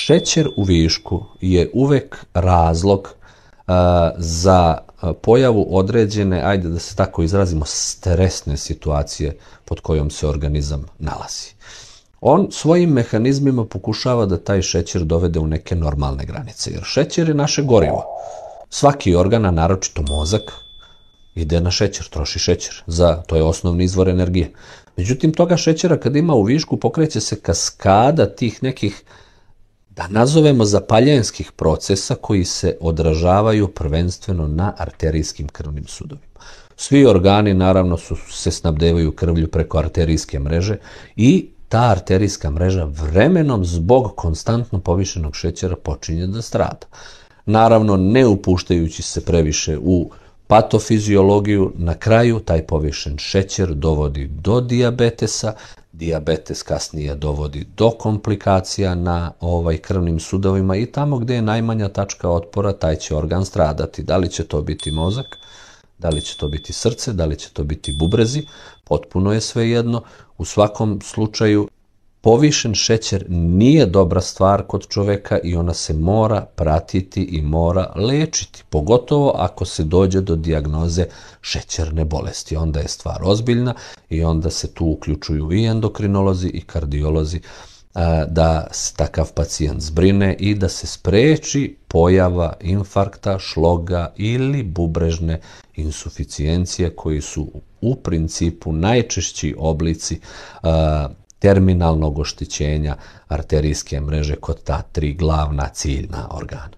šećer u višku je uvek razlog za pojavu određene, ajde da se tako izrazimo, stresne situacije pod kojom se organizam nalazi. On svojim mehanizmima pokušava da taj šećer dovede u neke normalne granice, jer šećer je naše gorivo. Svaki organ, a naročito mozak, ide na šećer, troši šećer, to je osnovni izvor energije. Međutim, toga šećera kad ima u višku pokreće se kaskada tih nekih, da nazovemo, zapaljenskih procesa koji se odražavaju prvenstveno na arterijskim krvnim sudovima. Svi organi naravno se snabdevaju krvlju preko arterijske mreže i ta arterijska mreža vremenom zbog konstantno povišenog šećera počinje da strada. Naravno, ne upuštajući se previše u patofiziologiju, na kraju taj povišen šećer dovodi do dijabetesa, dijabetes kasnije dovodi do komplikacija na krvnim sudovima i tamo gde je najmanja tačka otpora, taj će organ stradati. Da li će to biti mozak, da li će to biti srce, da li će to biti bubrezi, potpuno je svejedno. U svakom slučaju, povišen šećer nije dobra stvar kod čoveka i ona se mora pratiti i mora lečiti, pogotovo ako se dođe do dijagnoze šećerne bolesti. Onda je stvar ozbiljna i onda se tu uključuju i endokrinolozi i kardiolozi da se takav pacijent zbrine i da se spreči pojava infarkta, šloga ili bubrežne insuficijencije koji su u principu najčešći oblici terminalnog oštećenja arterijske mreže kod ta tri glavna ciljna organa.